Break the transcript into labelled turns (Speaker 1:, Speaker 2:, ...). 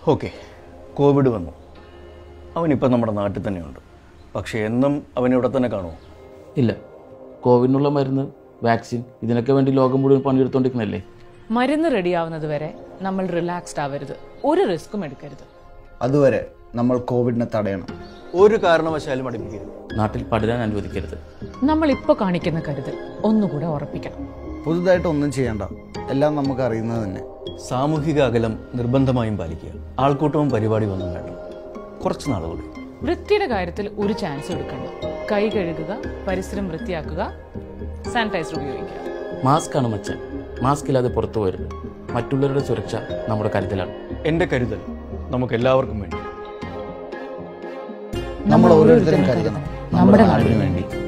Speaker 1: Okay, Covid വന്നു. അവനിപ്പോൾ നമ്മുടെ നാട്ടിൽ തന്നെയുണ്ട്. പക്ഷേ എന്നും അവനിവിടെ തന്നെ കാണുമോ?
Speaker 2: ഇല്ല. കോവിഡിനുള്ള മരുന്ന്, വാക്സിൻ, ഇതിനൊക്കെ വേണ്ടി ലോകം മുഴുവൻ പണിയെടുത്തോണ്ടിരിക്കുന്നല്ലേ.
Speaker 3: മരുന്ന് റെഡിയാവുന്നത് വരെ നമ്മൾ റിലാക്സ്ഡ് ആവരുത്, ഒരു റിസ്ക്കും എടുക്കരുത്.
Speaker 4: അതുവരെ നമ്മൾ കോവിഡിനെ തടയണം.
Speaker 1: ഒരു കാരണവശാലും അടുപ്പിക്കരുത്.
Speaker 2: നാട്ടിൽ പടരാൻ അനുവദിക്കരുത്.
Speaker 3: നമ്മൾ ഇപ്പോൾ കാണിക്കുന്ന കരുതൽ ഒന്നുകൂടെ ഉറപ്പിക്കണം.
Speaker 4: പുതുതായിട്ട് ഒന്നും ചെയ്യണ്ട, എല്ലാം നമുക്ക് അറിയുന്നത് തന്നെ.
Speaker 1: സാമൂഹിക അകലം നിർബന്ധമായും പാലിക്കുക. ആൾക്കൂട്ടവും പരിപാടി ഒന്നും വേണ്ട. കുറച്ച് നാൾ കൂടി.
Speaker 3: വൃത്തിയുടെ കാര്യത്തിൽ ഒരു ചാൻസ് എടുക്കണ്ട. കൈ കഴുകുക, പരിസരം വൃത്തിയാക്കുക, സാനിറ്റൈസർ ഉപയോഗിക്കുക.
Speaker 2: മാസ്ക് ആണ് മച്ചാൻ. മാസ്ക് ഇല്ലാതെ പുറത്തു പോരുത്. മറ്റുള്ളവരുടെ സുരക്ഷ നമ്മുടെ കരുതലാണ്.
Speaker 1: എൻ്റെ കരുതൽ നമുക്ക് എല്ലാവർക്കും വേണ്ടി.
Speaker 4: നമ്മൾ ഓരോരുത്തരും കരുതണം, നമ്മുടെ നാടിന് വേണ്ടി.